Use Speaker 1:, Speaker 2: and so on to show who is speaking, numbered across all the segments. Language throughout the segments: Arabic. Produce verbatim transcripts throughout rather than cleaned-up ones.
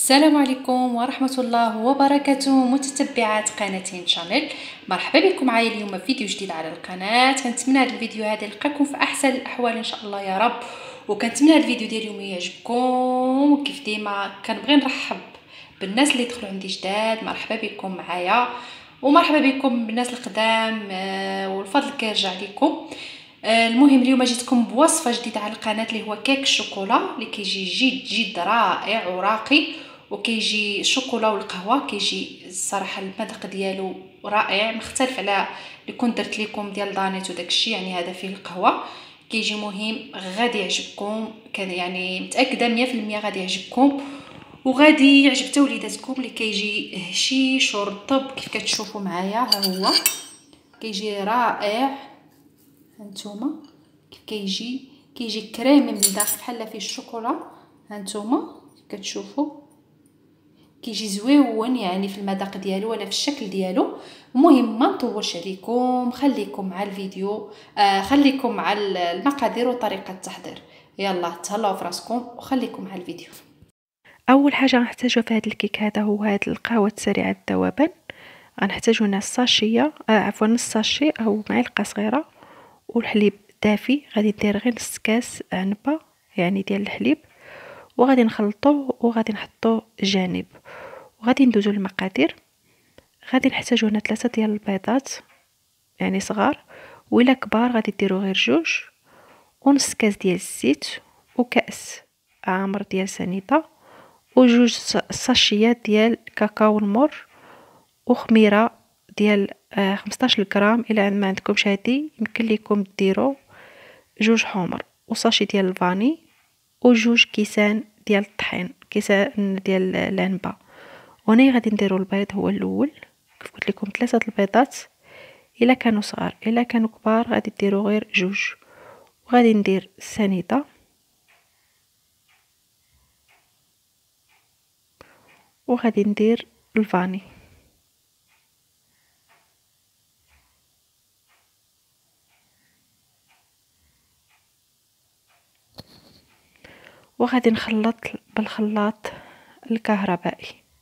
Speaker 1: السلام عليكم ورحمة الله وبركاته متتبعات قناة هند شانيل. مرحبا بكم معايا اليوم في فيديو جديد على القناة. كنتمنى هذا الفيديو هذا يلقاكم في احسن الاحوال ان شاء الله يا رب، وكنتمنى هذا الفيديو ديال اليوم يعجبكم. وكيف ديما كنبغي نرحب بالناس اللي دخلوا عندي جداد، مرحبا بكم معايا ومرحبا بكم بالناس القدام، والفضل كيرجع لكم. المهم اليوم جيتكم بوصفه جديده على القناه اللي هو كيك الشوكولا اللي كيجي جد جد رائع وراقي، وكيجي الشوكولا والقهوه كيجي الصراحه المذاق ديالو رائع مختلف على اللي كنت درت لكم ديال دانيت وداكشي، يعني هذا فيه القهوه كيجي مهم غادي يعجبكم، كان يعني متاكده مية في المية غادي يعجبكم وغادي يعجب حتى وليداتكم اللي كيجي هشيش ورطب كيف كتشوفوا معايا. ها هو كيجي رائع، هانتوما كيف كيجي كيجي كريمي من الداخل بحال فيه الشوكولا، هانتوما كتشوفوا كيجي زويون يعني في المذاق ديالو ولا في الشكل ديالو. المهم ما نطولش عليكم، خليكم مع الفيديو، آه خليكم مع المقادير وطريقه التحضير. يلا تهلاو في راسكم وخليكم مع الفيديو.
Speaker 2: اول حاجه غنحتاجو في هذا الكيك هذا هو هذا القهوه سريعه الذوبان. غنحتاجو هنا الساشيه آه عفوا نص ساشي او معلقه صغيره، والحليب دافي غادي ندير غير نص كاس عنبه يعني ديال الحليب، وغادي نخلطوه وغادي نحطوه جانب. وغادي ندوزو للمقادير. غادي نحتاجو هنا ثلاثه ديال البيضات يعني صغار، ولا كبار غادي ديروا غير جوج، ونص كاس ديال الزيت، وكاس عامر ديال سنيده، وجوج ساشيات ديال كاكاو المر، وخميره ديال آه خمسطاش غرام. الى ما عندكمش هادي يمكن لكم ديروا جوج حمر، وصاشي ديال الفاني، وجوج كيسان ديال الطحين كيسان ديال العنبه. وهنا غادي نديروا البيض هو الاول، كيف قلت لكم ثلاثه البيضات الا كانوا صغار، الا كانوا كبار غادي ديروا غير جوج. وغادي ندير السنيده، وغادي ندير الفاني، وغادي نخلط بالخلاط الكهربائي.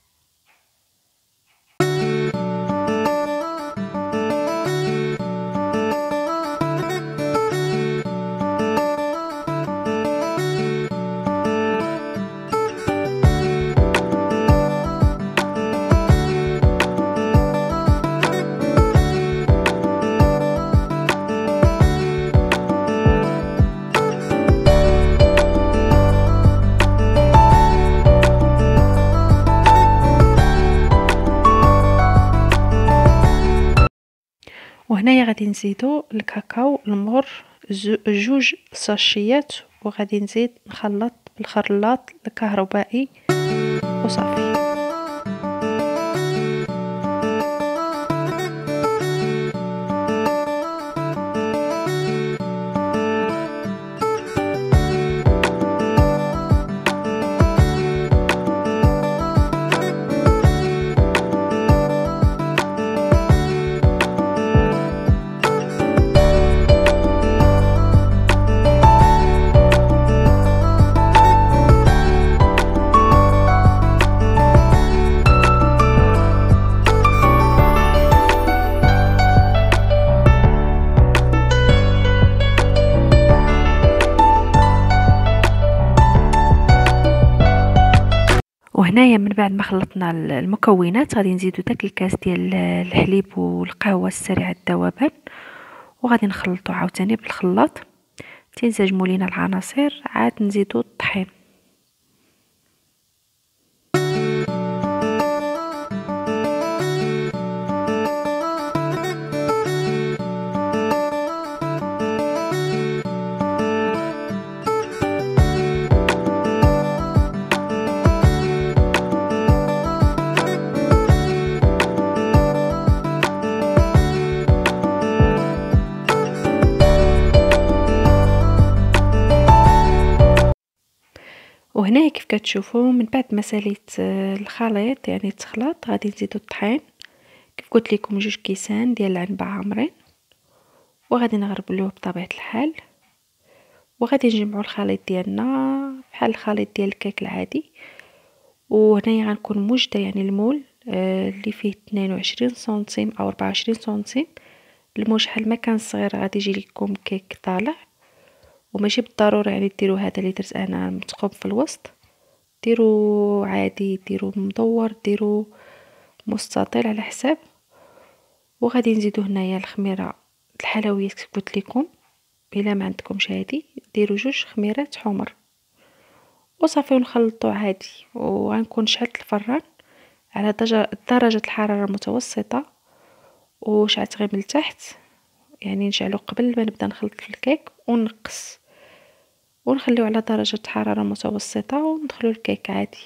Speaker 2: وهنايا غادي نزيدو الكاكاو المر جوج ساشيات، وغادي نزيد نخلط بالخلاط الكهربائي وصافي. وهنايا من بعد ما خلطنا المكونات غادي نزيدو داك الكاس ديال الحليب والقهوه السريعه الذوبان، وغادي نخلطو عاوتاني بالخلاط. تنسجموا لينا العناصر عاد نزيدو الطحين. وهنا كيف كتشوفوا من بعد ما ساليت الخليط يعني تخلط غادي نزيدو الطحين كيف قلت لكم جوج كيسان ديال العنبه عامرين، وغادي نغربلوه بطبيعه الحال. وغادي نجمعوا الخليط ديالنا بحال الخليط ديال الكيك العادي، وهنايا غنكون موجده يعني المول آه اللي فيه اثنين وعشرين سنتيم او أربعة وعشرين سنتيم. المول شحال ما كان صغير غادي يجي لكم كيك طالع، وماشي بالضروره يعني ديروا هذا اللي درت انا متقوب في الوسط، ديروا عادي، ديروا مدور، ديروا مستطيل على حساب. وغادي نزيدو هنايا الخميره الحلويات كيف قلت لكم، الا ما عندكمش هادي ديروا جوج خميرات حمر وصافي، ونخلطوا عادي. وغنكون شعلت الفران على درجه درجه الحراره المتوسطه وشعلت غير من التحت، يعني نشعلو قبل ما نبدا نخلط في الكيك ونقص، ونخليو على درجه حراره متوسطه وندخلو الكيك عادي.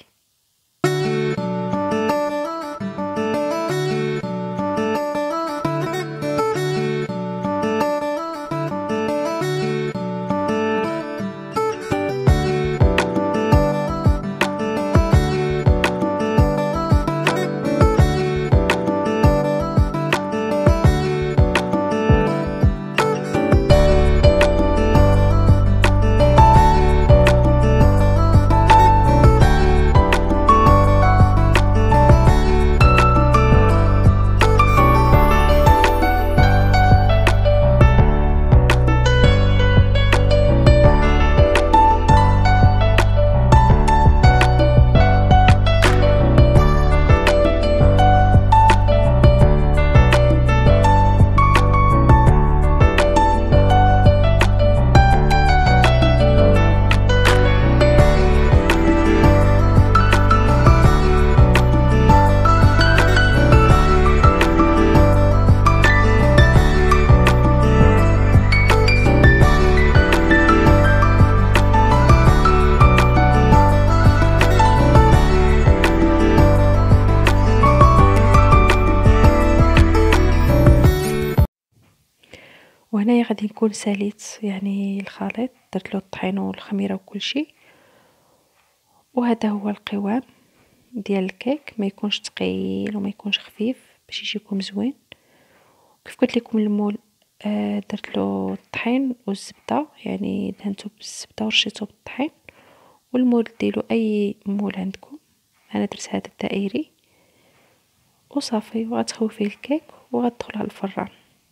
Speaker 2: وهنايا غادي نكون ساليت يعني الخليط، درت له الطحين والخميره وكل شيء. وهذا هو القوام ديال الكيك، ما يكونش ثقيل وما يكونش خفيف باش يجيكم زوين. كيف قلت لكم المول آه درت له الطحين والزبده، يعني دهنته بالزبده ورشيته بالطحين. والمول ديروا اي مول عندكم، انا درت هذا الدائري وصافي. وغتخوي فيه الكيك وغتدخل على الفران.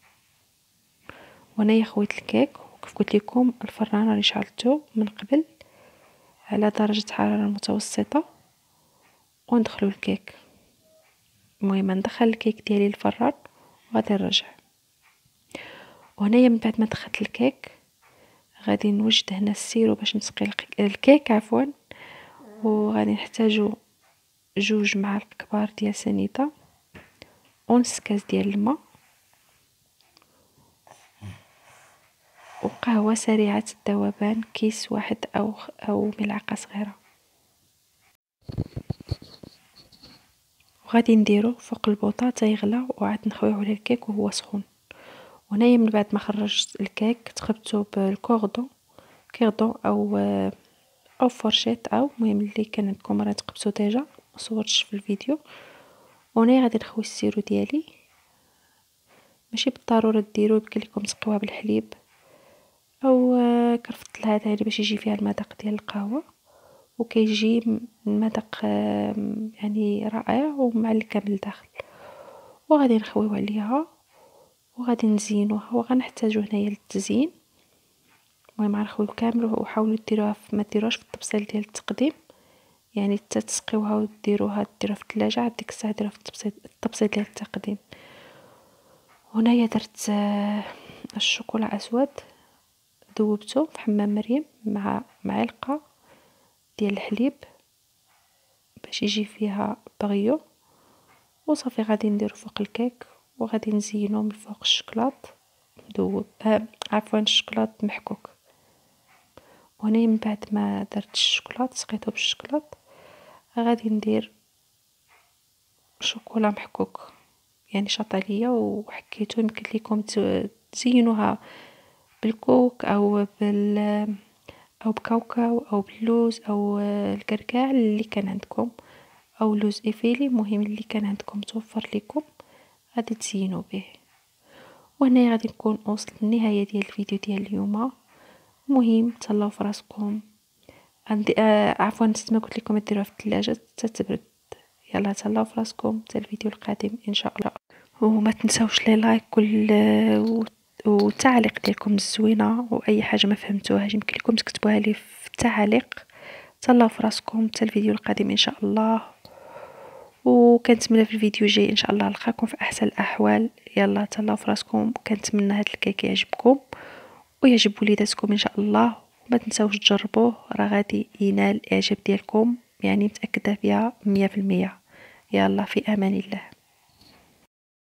Speaker 2: وهنايا خويت الكيك، وكيف قلت لكم الفران راني شعلته من قبل على درجه حراره متوسطه وندخلوا الكيك. المهم ندخل الكيك ديالي الفران وغادي نرجع. وهنايا من بعد ما دخلت الكيك غادي نوجد هنا السيرو باش نسقي الكيك عفوا. وغادي نحتاجو جوج معالق كبار ديال سنيده ونص كاس ديال الماء وقهوه سريعه الذوبان كيس واحد او او ملعقه صغيره. وغادي نديرو فوق البوطه حتى يغلى وعاد نخويو على الكيك وهو سخون. وهنايا من بعد ما خرجت الكيك تخبطو بالكوردون كيردون او او فرشيط او المهم اللي كان عندكم راه تقبتو ديجا، ما صورتش في الفيديو. وهنايا غادي نخوي السيرو ديالي، ماشي بالضروره ديروا يمكن لكم تسقيوها بالحليب او كرفت هذا يعني باش يجي فيها المذاق ديال القهوه، وكيجي المذاق يعني رائع ومعلكه من الداخل. وغادي نخويو عليها وغادي نزينوها، وغنحتاجو هنايا للتزيين. المهم غنخويو كامل وحاولوا ديروها ما ديروهاش في الطبسيل ديال التقديم، يعني حتى تسقيوها وديروها ديروها في الثلاجه عاد ديك الساعه ديروها في الطبسيل الطبسيل ديال التقديم. هنايا درت الشوكولا اسود ذوبته في حمام مريم مع معلقه ديال الحليب باش يجي فيها بغيو. وصافي غادي نديرو فوق الكيك وغادي نزينو من فوق الشكلاط مذوب آه عفوا الشكلاط محكوك. وهنا من بعد ما درت الشكلاط سقيته بالشكلاط غادي ندير شوكولا محكوك يعني شطاليه وحكيته. يمكن لكم تزينوها بالكوك او بال او بكاوكاو او باللوز او الكركاع اللي كان عندكم او لوز ايفيلي، المهم اللي كان عندكم توفر لكم غادي تزينوا به. وهنا غادي نكون وصلت للنهايه ديال الفيديو ديال اليوم. المهم تهلاو فراسكم، عندي آه عفوا نسيت ما قلت لكم ديروها في الثلاجه حتى تبرد. يلا تهلاو في راسكم حتى الفيديو القادم ان شاء الله. وما تنساوش لي لايك وال والتعليق ديالكم الزوينه، واي حاجه ما فهمتوهاش يمكن لكم تكتبوها لي في التعليق. تهلاو في راسكم حتى الفيديو القادم ان شاء الله، وكنتمنى في الفيديو الجاي ان شاء الله نلقاكم في احسن الاحوال. يلا تهلاو في راسكم. كنتمنى هذا الكيك يعجبكم ويعجب وليداتكم ان شاء الله، وما تنساوش تجربوه، راه غادي ينال الاعجاب ديالكم، يعني متاكده فيها مية في المية. يلا في امان الله.